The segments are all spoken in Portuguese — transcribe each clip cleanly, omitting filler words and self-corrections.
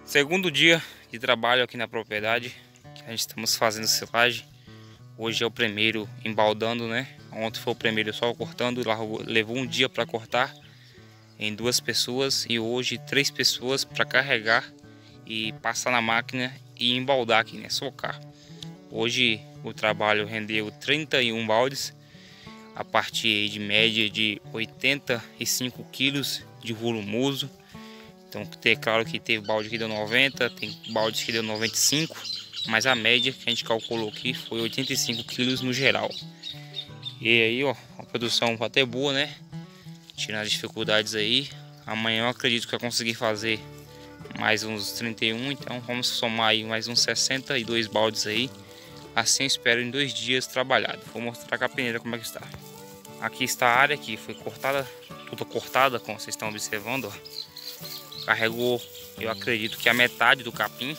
Segundo dia de trabalho aqui na propriedade, que a gente estamos fazendo silagem. Hoje é o primeiro embaldando, né? Ontem foi o primeiro só cortando, levou um dia para cortar em 2 pessoas e hoje 3 pessoas para carregar e passar na máquina e embaldar aqui, né? Socar. Hoje o trabalho rendeu 31 baldes, a partir de média de 85 quilos de volumoso. Então, claro que teve balde que deu 90, tem baldes que deu 95, mas a média que a gente calculou aqui foi 85 quilos no geral. E aí, ó, a produção até boa, né? Tirando as dificuldades aí. Amanhã eu acredito que eu conseguir fazer mais uns 31, então vamos somar aí mais uns 62 baldes aí. Assim eu espero em 2 dias trabalhado. Vou mostrar com a peneira como é que está. Aqui está a área que foi cortada, toda cortada, como vocês estão observando, ó. Carregou, eu acredito que a metade do capim.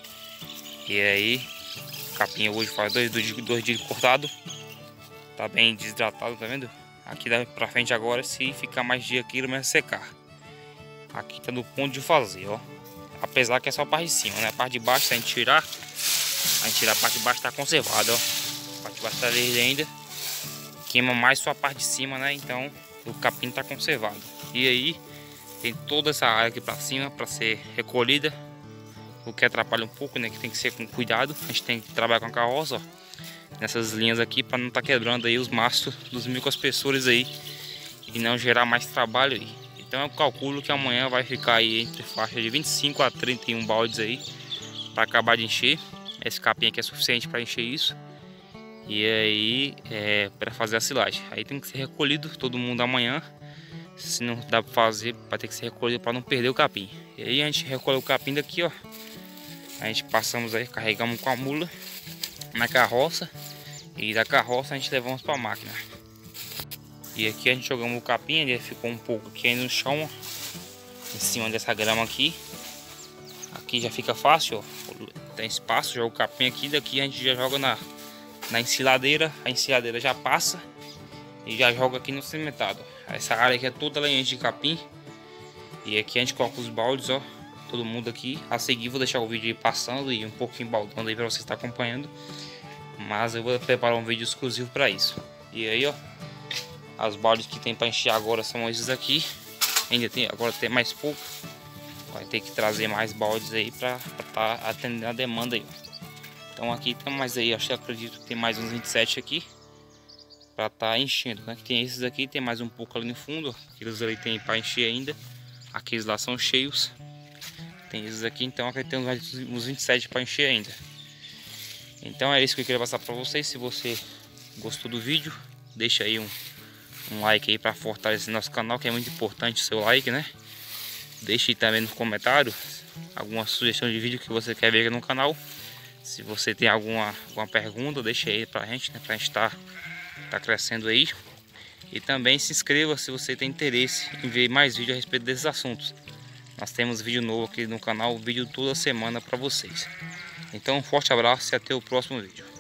E aí, o capim hoje faz 2 dias cortado. Tá bem desidratado, tá vendo? Aqui dá pra frente agora, se ficar mais dia aqui, ele vai secar. Aqui tá no ponto de fazer, ó. Apesar que é só a parte de cima, né? A parte de baixo, se a gente tirar a parte de baixo, tá conservada, ó. A parte de baixo tá verde ainda. Queima mais só a parte de cima, né? Então, o capim tá conservado. E aí, tem toda essa área aqui pra cima para ser recolhida, o que atrapalha um pouco, né? Que tem que ser com cuidado. A gente tem que trabalhar com a carroça, ó, nessas linhas aqui, para não estar quebrando aí os mastros dos microaspersores aí e não gerar mais trabalho aí. Então eu calculo que amanhã vai ficar aí entre faixa de 25 a 31 baldes aí para acabar de encher. Esse capim aqui é suficiente para encher isso. E aí para fazer a silagem. Aí tem que ser recolhido todo mundo amanhã. Se não dá para fazer, vai ter que ser recolhido para não perder o capim. E aí a gente recolhe o capim daqui, ó. A gente passamos aí, carregamos com a mula na carroça. E da carroça a gente levamos para a máquina. E aqui a gente jogamos o capim, ele ficou um pouco aqui aí no chão, ó, em cima dessa grama aqui. Aqui já fica fácil, ó. Tem espaço, joga o capim aqui. Daqui a gente já joga na ensiladeira. A ensiladeira já passa e já joga aqui no cimentado. Essa área aqui é toda lenha de capim. E aqui a gente coloca os baldes, ó. Todo mundo aqui. A seguir vou deixar o vídeo aí passando e um pouquinho baldando aí para você estar acompanhando. Mas eu vou preparar um vídeo exclusivo para isso. E aí, ó, as baldes que tem para encher agora são esses aqui. Ainda tem, agora tem mais pouco. Vai ter que trazer mais baldes aí para estar atendendo a demanda aí. Então aqui tem mais aí, acho que acredito que tem mais uns 27 aqui para estar enchendo, né? Tem esses aqui, tem mais um pouco ali no fundo, aqueles ali tem para encher ainda. Aqueles lá são cheios. Tem esses aqui, então aqui tem uns 27 para encher ainda. Então é isso que eu queria passar para vocês. Se você gostou do vídeo, deixa aí um like aí para fortalecer nosso canal, que é muito importante o seu like, né? Deixe também no comentário alguma sugestão de vídeo que você quer ver aqui no canal. Se você tem alguma pergunta, deixa aí pra gente, né? Pra gente tá crescendo aí. E também se inscreva se você tem interesse em ver mais vídeos a respeito desses assuntos. Nós temos vídeo novo aqui no canal, vídeo toda semana para vocês. Então um forte abraço e até o próximo vídeo.